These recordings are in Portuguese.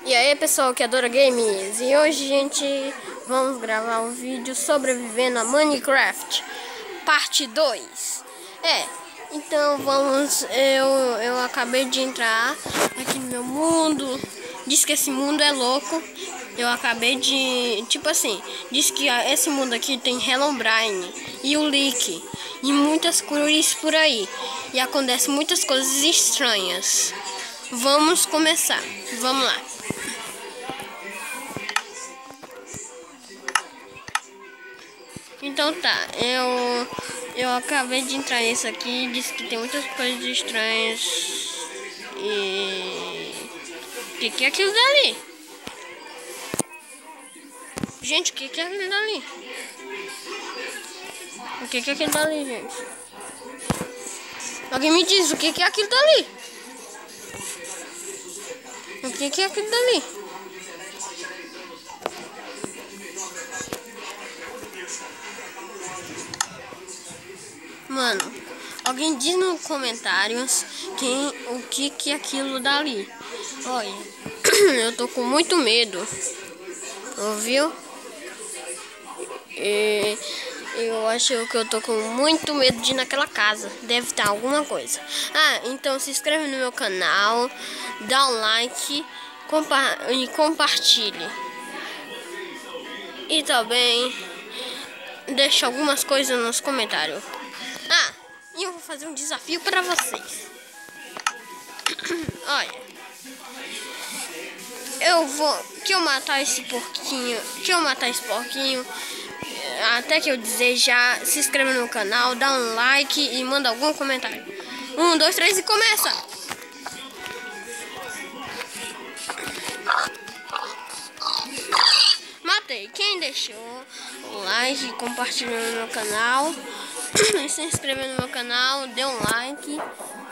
E aí pessoal que adora games, e hoje gente vamos gravar um vídeo sobrevivendo a Minecraft parte 2. Então vamos, eu acabei de entrar aqui no meu mundo. Diz que esse mundo é louco. Eu acabei de, tipo assim, diz que esse mundo aqui tem Herobrine e o Leak e muitas cores por aí. E acontece muitas coisas estranhas. Vamos começar, vamos lá. Então tá, eu acabei de entrar nesse aqui, disse que tem muitas coisas estranhas. E o que é aquilo dali? Gente, o que é aquilo dali? O que é aquilo dali, gente? Alguém me diz o que é aquilo dali? O que é aquilo dali? Mano, alguém diz nos comentários o que é aquilo dali. Olha, eu tô com muito medo. Ouviu? Eu acho que eu tô com muito medo de ir naquela casa. Deve estar alguma coisa. Então se inscreve no meu canal, dá um like e compartilhe. E também deixa algumas coisas nos comentários. E eu vou fazer um desafio para vocês. Olha, que eu matar esse porquinho, até que eu dizer já, se inscreva no canal, dá um like e manda algum comentário. 1, 2, 3 e começa! Matei. Quem deixou o like e compartilhou no meu canal, se inscreveu no meu canal, deu um like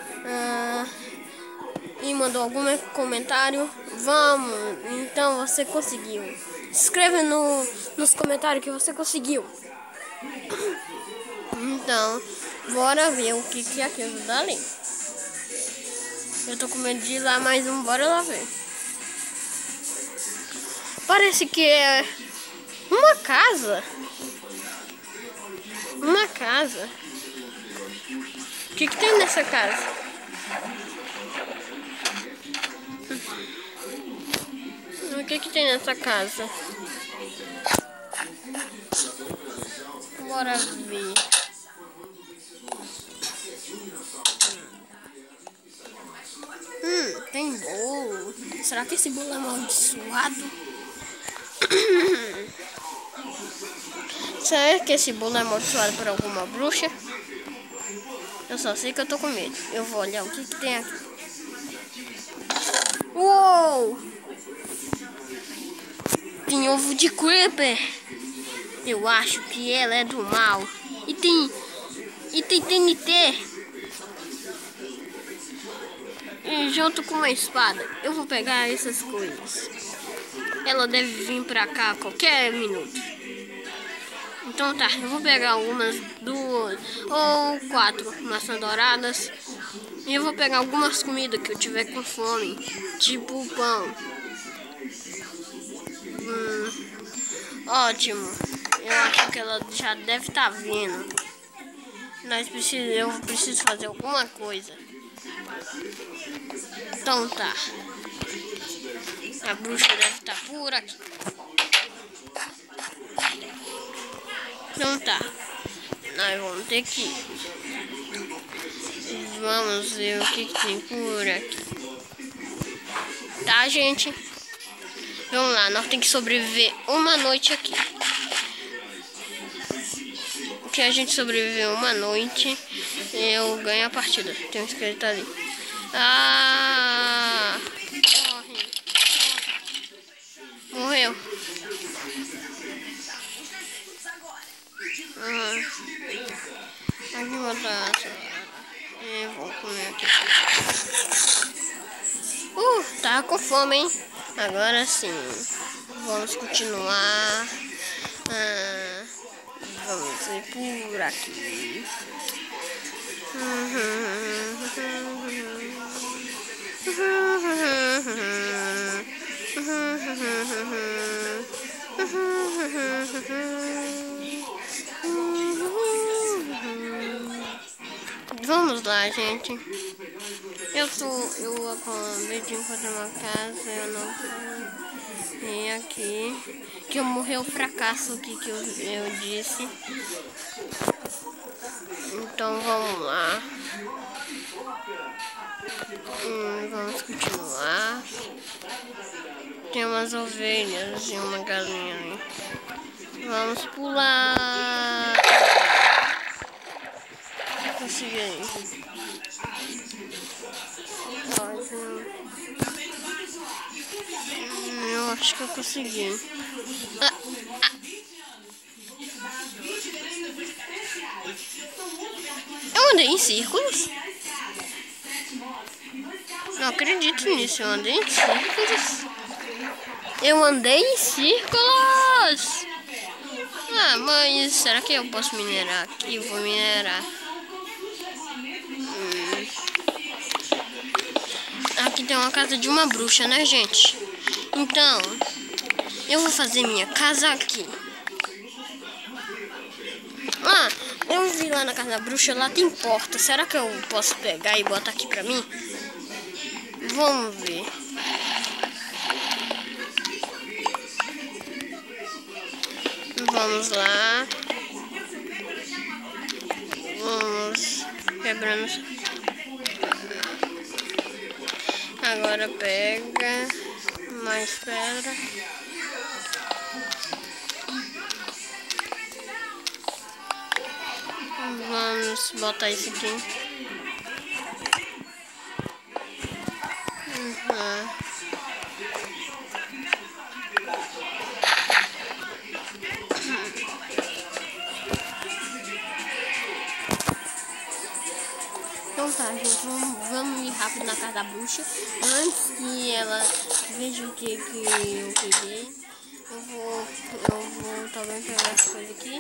e mandou algum comentário, vamos, então você conseguiu. Se inscreva nos comentários que você conseguiu. Então, bora ver o que é aquilo dali. Eu tô com medo de ir lá, mas bora lá ver. Parece que é uma casa. Uma casa. O que tem nessa casa? O que tem nessa casa? Bora ver. Tem bolo. Será que esse bolo é amaldiçoado? Será que esse bolo é amaldiçoado por alguma bruxa? Eu só sei que eu tô com medo. Eu vou olhar o que tem aqui. Uou! Tem ovo de creeper. Eu acho que ela é do mal. E tem TNT. E junto com uma espada. Eu vou pegar essas coisas. Ela deve vir pra cá a qualquer minuto. Então tá, eu vou pegar algumas 2 ou 4 maçãs douradas. E eu vou pegar algumas comidas que eu tiver com fome. Tipo pão. Ótimo. Eu acho que ela já deve estar vindo. Eu preciso fazer alguma coisa. Então tá. A bruxa deve estar por aqui. Então tá. Nós vamos ter que ir. Vamos ver o que tem por aqui. Tá, gente? Vamos lá, nós temos que sobreviver uma noite aqui. Que a gente sobreviver uma noite, eu ganho a partida. Tem um esqueleto ali. Corre. Morreu. Aqui botar. Eu vou comer aqui. Tá com fome, hein? Agora sim. Vamos continuar. Vamos ir por aqui. Vamos lá, gente. Eu acabei de encontrar uma casa, eu não sei aqui. Que eu morri o fracasso aqui que eu disse. Então vamos lá. Vamos continuar. Tem umas ovelhas e uma galinha ali. Vamos pular. Consegui. Eu acho que eu consegui. Eu andei em círculos? Não acredito nisso, eu andei em círculos. Eu andei em círculos! Ah, mas será que eu posso minerar aqui? Eu vou minerar. Aqui tem uma casa de uma bruxa, né, gente? Então, eu vou fazer minha casa aqui. Ah, eu vi lá na casa da bruxa, lá tem porta. Será que eu posso pegar e botar aqui pra mim? Vamos ver. Vamos lá. Vamos quebrando. Agora pega mais pedra. Vamos botar isso aqui. Então tá, gente, vamos ir rápido na casa da bruxa. Antes que ela veja o que eu peguei, eu vou também pegar essa coisa aqui.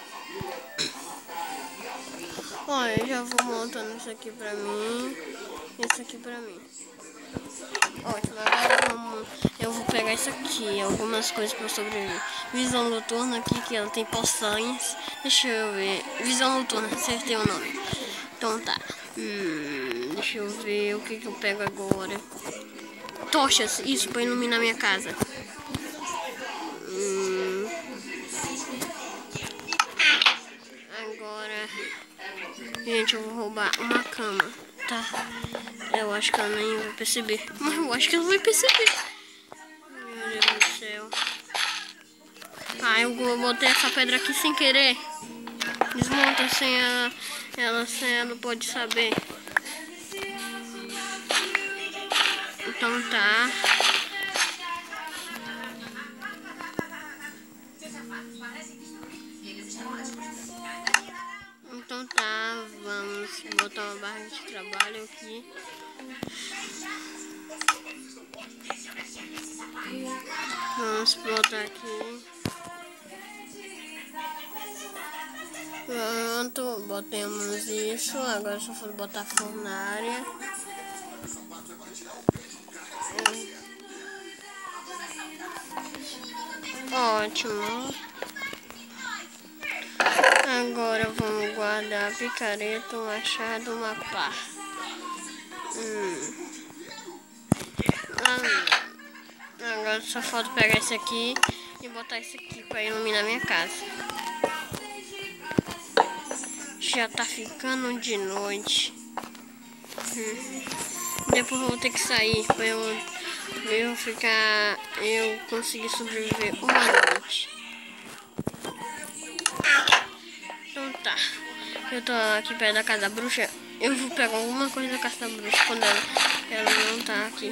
Ó, eu já vou montando isso aqui pra mim, isso aqui pra mim. Ótimo, agora eu vou pegar isso aqui, algumas coisas pra eu sobreviver. Visão noturna aqui, que ela tem poções. Deixa eu ver. Visão noturna, acertei o nome. Então tá. Deixa eu ver o que eu pego agora. Tochas, isso, pra iluminar minha casa. Agora, gente, eu vou roubar uma cama, tá? Eu acho que ela nem vai perceber. Mas eu acho que ela vai perceber. Meu Deus do céu. Ah, eu botei essa pedra aqui sem querer. Desmonta sem ela pode saber. Então tá. Então tá, vamos botar uma barra de trabalho aqui. Vamos botar aqui. Pronto, botamos isso. Agora só for botar fornalha. Ótimo. Agora vamos guardar picareta, machado, uma pá. Agora só falta pegar esse aqui e botar esse aqui para iluminar minha casa. Já tá ficando de noite. Depois eu vou ter que sair para eu conseguir sobreviver uma noite. Então tá. Eu tô aqui perto da casa da bruxa. Eu vou pegar alguma coisa da casa da bruxa quando ela não tá aqui.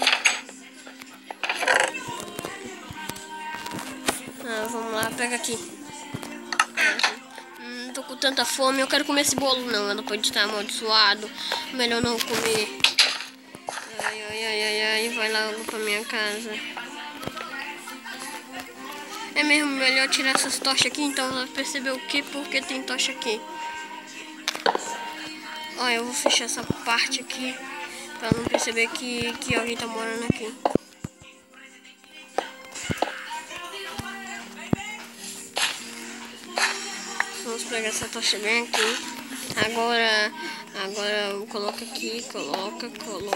Vamos lá, pega aqui. Tô com tanta fome, eu quero comer esse bolo. Não, ela pode estar amaldiçoado. Melhor não comer. Ai, vai logo pra minha casa. É mesmo melhor tirar essas tochas aqui, então ela vai perceber o que, porque tem tocha aqui. Ó, eu vou fechar essa parte aqui, pra não perceber que alguém tá morando aqui. pegar essa tocha bem aqui. Agora coloca aqui, coloca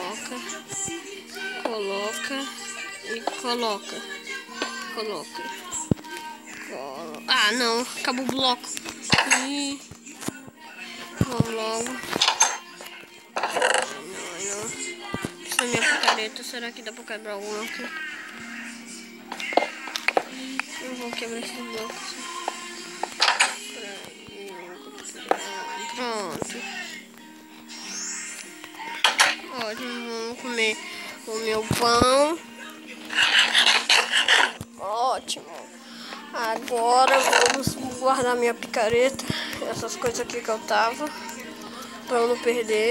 e coloca. Ah, não, acabou o bloco. E vamos logo. Não. Essa é minha picareta, será que dá pra quebrar alguma aqui? Eu vou quebrar esses blocos. Pronto. Ótimo, vamos comer o meu pão. Ótimo. Agora vamos guardar minha picareta. Essas coisas aqui que eu tava. Pra eu não perder.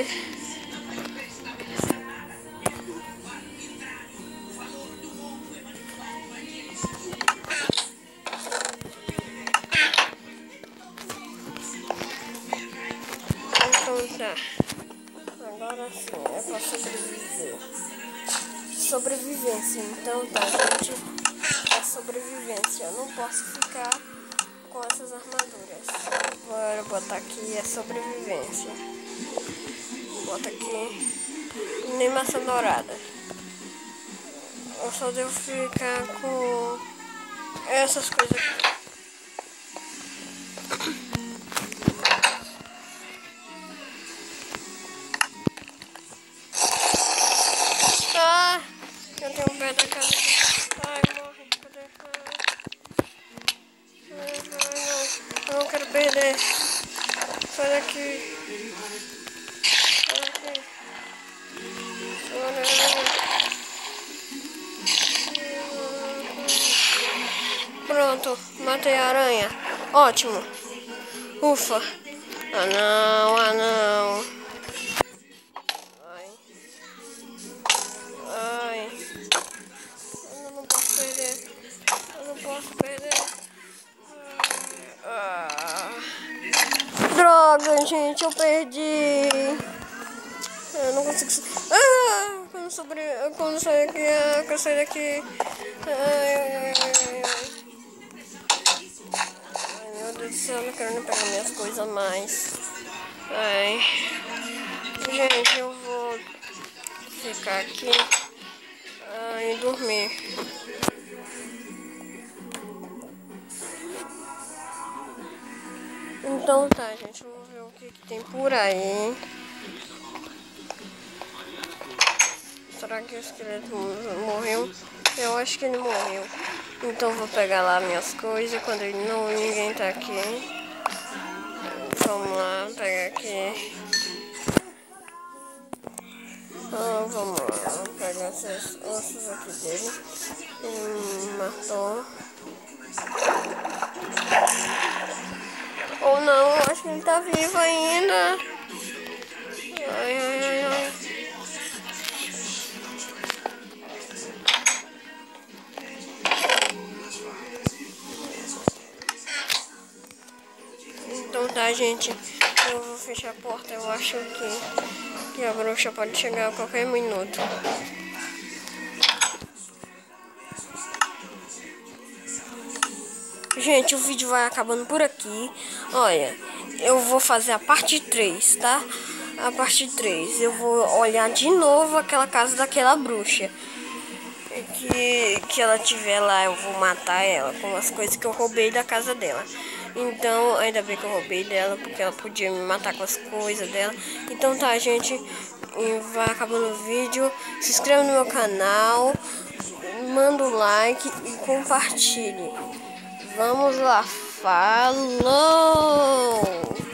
Então tá. Agora sim, é pra sobreviver. Sobrevivência. Então tá, gente. É sobrevivência. Eu não posso ficar com essas armaduras. Bora botar aqui é sobrevivência. Bota aqui. Nem maçã dourada. Eu só devo ficar com essas coisas aqui. Ah, eu tenho um pé da casa. Ai, morre. Não quero perder. Sai daqui. Pronto, matei a aranha. Ótimo. Ufa. Ah não, ah não. Ai. Eu não posso perder. Eu não posso perder. Droga, gente, eu perdi. Eu não consigo. Quando sair daqui, eu sair daqui. Ai, meu Deus do céu, eu não quero nem pegar minhas coisas mais. Ai. Gente, eu vou ficar aqui e dormir. Então tá, gente, vamos ver o que tem por aí. Será que o esqueleto morreu? Eu acho que ele morreu. Então vou pegar lá minhas coisas quando ninguém tá aqui. Vamos lá, pegar aqui. Vamos lá, vou pegar esses ossos aqui dele. Ele matou. Ou não, eu acho que ele tá vivo ainda. Ai. Então tá, gente, eu vou fechar a porta. Eu acho que a bruxa pode chegar a qualquer minuto. Gente, o vídeo vai acabando por aqui. Olha, eu vou fazer a parte 3, tá? A parte 3, eu vou olhar de novo aquela casa daquela bruxa. Que ela tiver lá, eu vou matar ela com as coisas que eu roubei da casa dela. Então, ainda bem que eu roubei dela, porque ela podia me matar com as coisas dela. Então tá, gente, vai acabando o vídeo. Se inscreva no meu canal, manda um like e compartilhe. Vamos lá, falou!